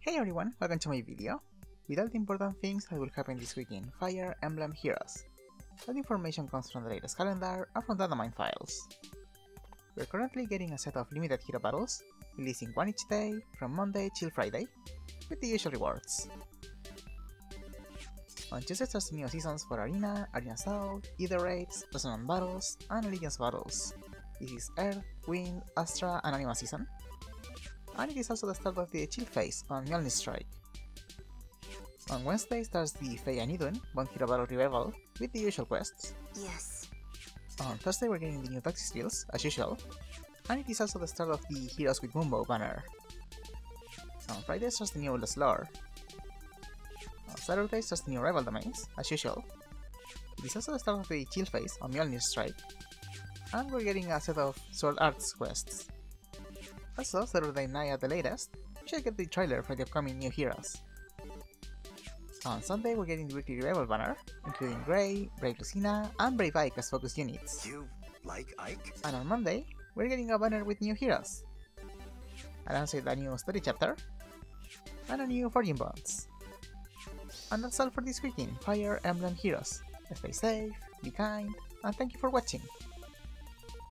Hey everyone, welcome to my video. With all the important things that will happen this week in Fire Emblem Heroes. That information comes from the latest calendar and from Datamine files. We're currently getting a set of limited hero battles, releasing one each day from Monday till Friday, with the usual rewards. On Tuesday starts the new seasons for Arena, Arena South, Ether Raids, Resonant Battles, and Allegiance Battles. This is Earth, Wind, Astra, and Anima season. And it is also the start of the chill phase on Mjolnir Strike. On Wednesday starts the Fey and Idun One Hero Battle Revival with the usual quests. Yes. On Thursday we're getting the new Toxic Skills, as usual, and it is also the start of the Heroes with Mumbo banner. On Friday starts the new Lost Lore. On Saturday starts the new Rival Domains, as usual. It is also the start of the chill phase on Mjolnir Strike, and we're getting a set of Sword Arts quests. Also, Saturday night at the latest, we should get the trailer for the upcoming new heroes. On Sunday we're getting the weekly Revival banner, including Grey, Brave Lucina, and Brave Ike as focus units. You like Ike? And on Monday, we're getting a banner with new heroes, alongside a new story chapter, and a new Fortune Bonds. And that's all for this week in Fire Emblem Heroes. Stay safe, be kind, and thank you for watching.